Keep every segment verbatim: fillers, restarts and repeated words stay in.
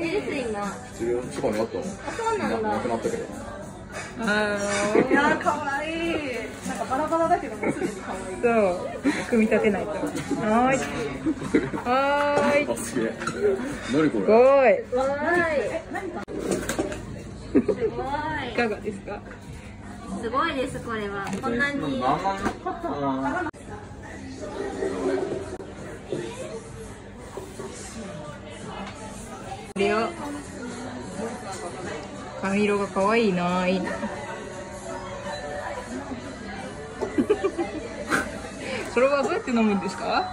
です今。 千葉にあったの。 そうなんだ。 なくなったけど。 あいやー可愛い。なんかバラバラだけどもうすでに可愛い。 そう組み立てないと。はーいはーい。 あ、すげえ。何こすれ。 ごい。 わーい。 え、何か。 すごいい。 かがですか。 すごいですこれは。こんなに。 何万のかな。 これよ。髪色が可愛いな、いいな。それはどうやって飲むんですか。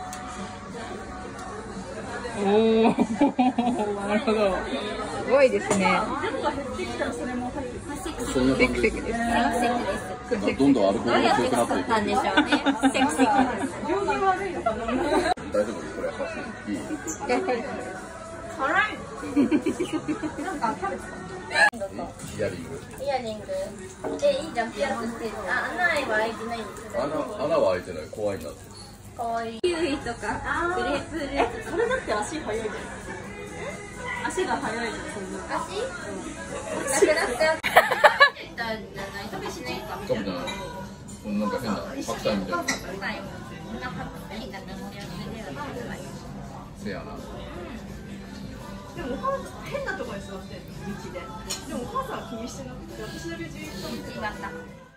おお、なるほど。すごいですね。 量が減ってきたらそれも入ってくる。 セクシそんなー。 セクセクですか。 セクです。 どんどんアルコールがどうやって強くなっていく。 作ったんでしょうね。セクシーです。 行儀悪いのかな。 大丈夫これ箸いい。 辛い。 なんかキャベツか。 イヤリング。 イヤリング。え、いいじゃん、ピヤッとしてる。あ、穴は開いてないんですよ。 穴穴は開いてない。怖いんだって。 かわいい。キウイとか、グレープフルーツとか。 それだって足早いじゃん。足が早いじゃん、そんな。 足なくなっちゃう。じゃない、食べしないか。 食べてない。なんか変な白菜みたいな。せやな。 でもお母さん変なところに座ってるの道で。でもお母さんは気にしてなくて、私だけじーっと見てた。